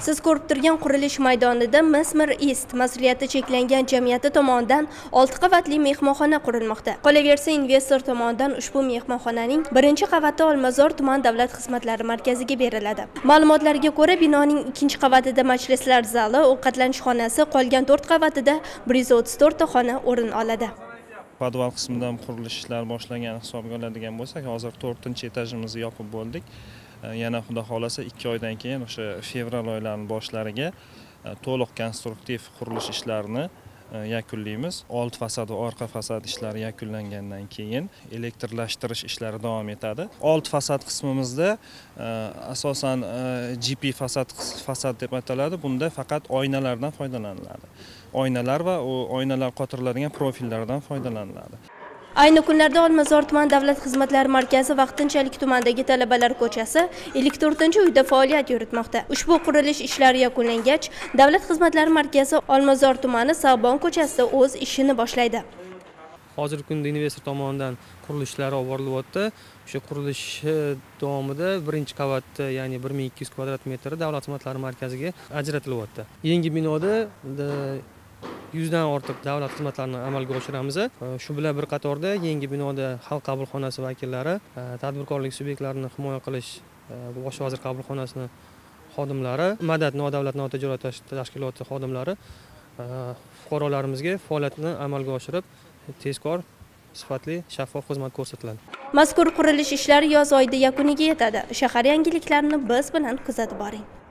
Siz ko'rib turgan qurilish maydonida Mesmer East mas'uliyati cheklangan jamiyati tomonidan 6 qavatli mehmonxona qurilmoqda. Qolaversa, investor tomonidan ushbu mehmonxonaning birinchi qavati Olmazor tuman davlat xizmatlari markaziga beriladi. Ma'lumotlarga ko'ra, binoning ikkinchi qavatida majlislar zali, ovqatlanish xonasi, qolgan 4 qavatida 134 ta xona o'rin oladi. Podval qismidan qurilish ishlari boshlangan hisobga oladigan bo'lsak, hozir 4-etajimizni yopib bo'ldik. Yana xudo xolasa 2 oydan keyin o'sha fevral oylarining boshlariga to'liq konstruktiv qurilish ishlarini yakunlaymiz. Old fasad va orqa fasad ishlari yakunlangandan keyin elektrlashtirish ishlari davom etadi. Old fasad qismimizda asosan GP fasad deb ataladi. Bunda faqat oynalardan foydalaniladi. Oynalar va oynalar qotiriladigan profillardan foydalaniladi. Ayni kunlarda Olmazor tuman davlat xizmatlari markazi vaqtinchalik tumandagi talabalar ko'chasi 54-uyda faoliyat yuritmoqda. Ushbu qurilish ishlari yakunlangach, davlat xizmatlari markazi Olmazor tumani Sabon ko'chasida o'z ishini boshlaydi. Hozirgi kunda investor tomonidan qurilish ishlari olib borilyapti. O'sha qurilish davomida birinchi qavatda, ya'ni 1200 kvadrat metr davlat xizmatlari markaziga ajratilyapti. Yangi binoda 100 dan ortiq davlat xizmatlarini amalga oshiramiz. Shu bilan bir qatorda yangi binoda xalq qabulxonasi vakillari, tadbirkorlik subyektlarini himoya qilish bosh vazir qabulxonasi xodimlari, Madad nodavlat notijorat tashkiloti xodimlari fuqarolarimizga faoliyatni amalga oshirib, tezkor, sifatli, shaffof xizmat ko'rsatiladi. Mazkur qurilish ishlari yoz oyida yakuniga yetadi. Shahar yangiliklarini biz bilan kuzatib boring.